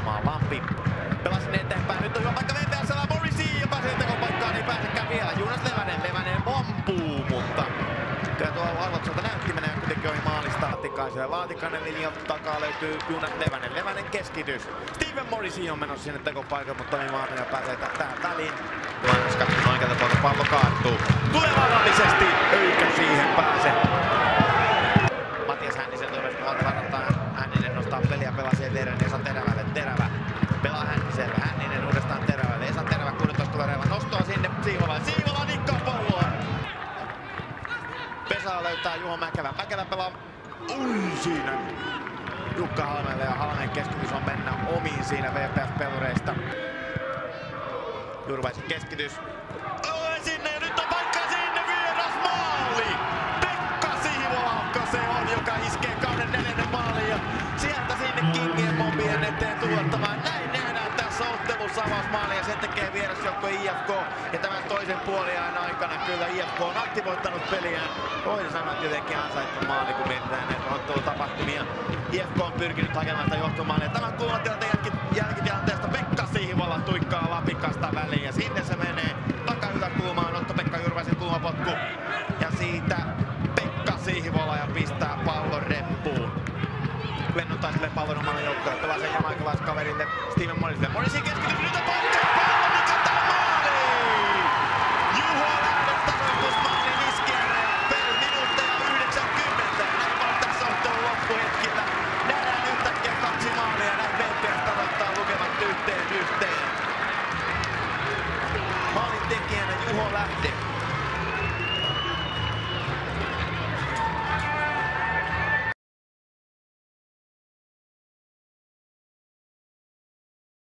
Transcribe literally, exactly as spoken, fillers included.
pelaamaan. Lampi pelasi sinne eteenpäin. Nyt on hyvä paikka V P S:llä Morrissey, joka pääsee tekopaikkaan, ei pääsekään vielä. Jonas Levänen, Levänen ampuu, mutta kyllä tuo Arvotsolta näytti menee kuitenkin ohi maalista. Laatikaiselle, Laatikainen linja takaa löytyy Jonas Levänen, Levänen keskitys. Steven Morrissey on menossa sinne tekopaikalle, mutta Tomi Maaminen pääsee tähän väliin. Johannes katson oikealta puolta, pallo kaartuu. Tulee vaarallisesti, eikä siihen pääse. Matias Hännisen toimesta varantaa. Hänninen nostaa peliä, pelaa siihen Terävälle, Esa Terävälle, Terävä. Pelaa Hänniselle, Hänninen uudestaan Terävälle, Esa Terävä kuusitoista kavereilla nostoa sinne Siivolalle. Siivola nikkaa palloa. Pesala löytää Juho Mäkelä, Mäkelä pelaa. Ui siinä. Jukka Halmeelle ja Halmeen keskitys on mennä omiin siinä V P S-pelureista. Jurvaisen keskitys. Oi sinne ja nyt on paikka sinne, vieras maali! Pekka Siivola se on, joka iskee kauden neljännen maalin ja sieltä sinne Kingien mombien eteen tuottamaan. Näin nähdään tässä ottelussa avausmaali ja sen tekee vierasjoukko I F K. Ja tämän toisen puoliajan aikana kyllä I F K on aktivoittanut peliään. Voin sanoa, että jotenkin ansaittu maali, kun mietitään näitä ottelutapahtumia. I F K on pyrkinyt hakemaan sitä johtomaalia. Tämän kulmatilanteen jälkitilanteesta Pekka Siivola tuikkaa Lapikasta väliin ja sinne se menee taka yläkulmaan. Otto Pekka Jurvaisen kulmapotku ja siitä Pekka Siivola ja pistää pallon reppuun. Vennottaiselle pallon omalla joukkoon, pelaa sen jamaikalaiskaverille Steven Morrisille. Morrissey keskitys nyt on